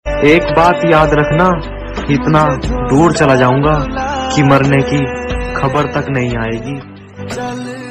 एक बात याद रखना, इतना दूर चला जाऊंगा कि मरने की खबर तक नहीं आएगी।